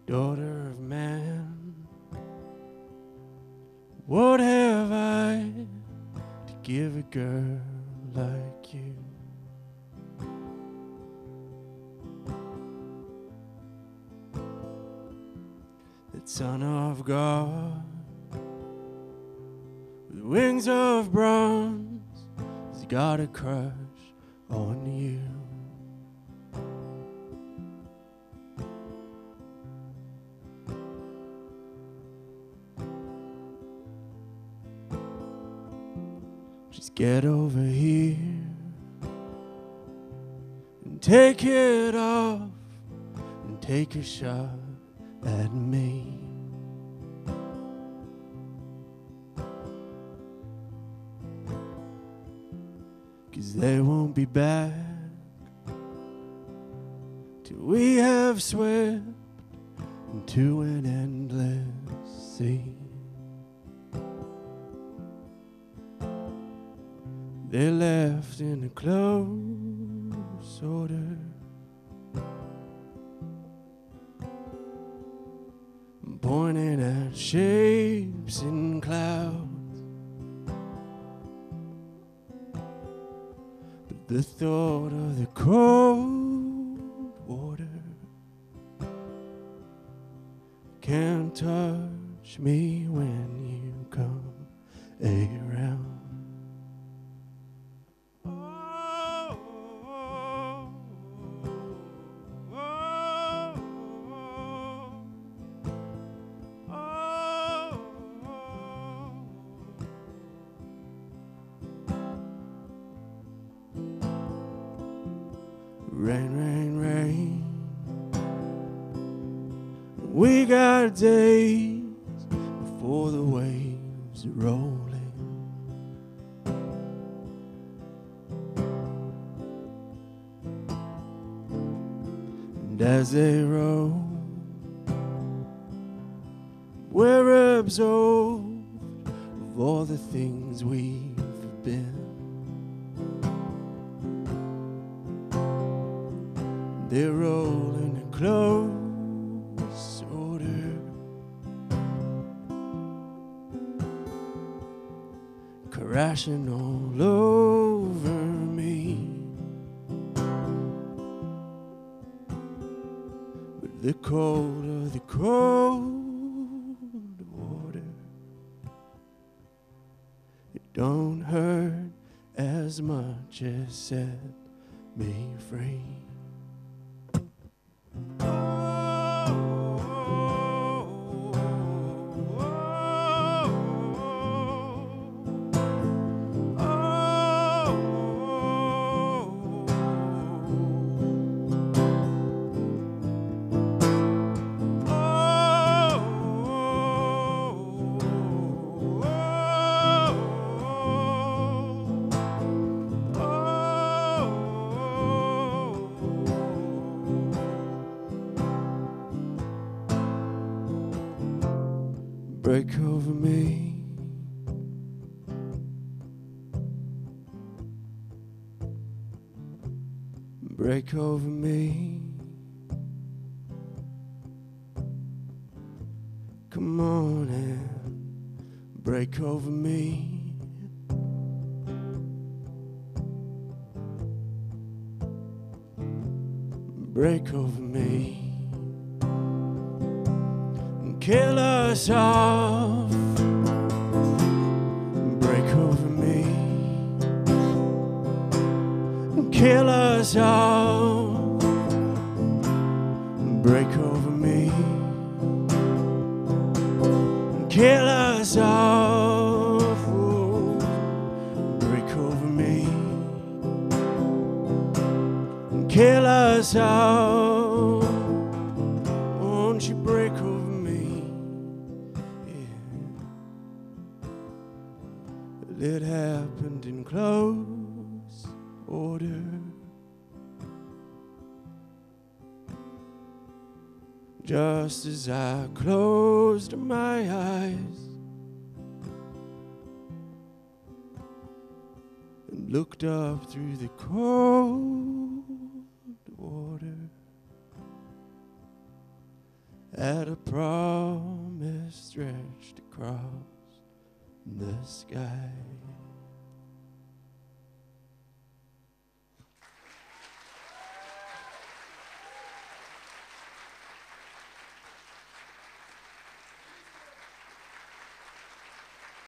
Daughter of man, what have I to give a girl like you? That son of God with wings of bronze has got a crush on you. Just get over here and take it off and take a shot at me. Cause they won't be back till we have swept into an endless sea. They left in a close order, pointing at shapes in clouds. But the thought of the cold water can't touch me when you come around. Rain, rain, rain. We got days before the waves are rolling. And as they roll, we're absolved of all the things we've been. They roll in a close order, crashing all over me. But the cold of the cold water, it don't hurt as much as set me free. Break over me, break over me. Come on and break over me. Break over me. Kill us off, break over me. Kill us off, break over me. Kill us off, oh, break over me. Kill us off, won't you break over me? It happened in close order, just as I closed my eyes and looked up through the cold water at a promise stretched across the sky.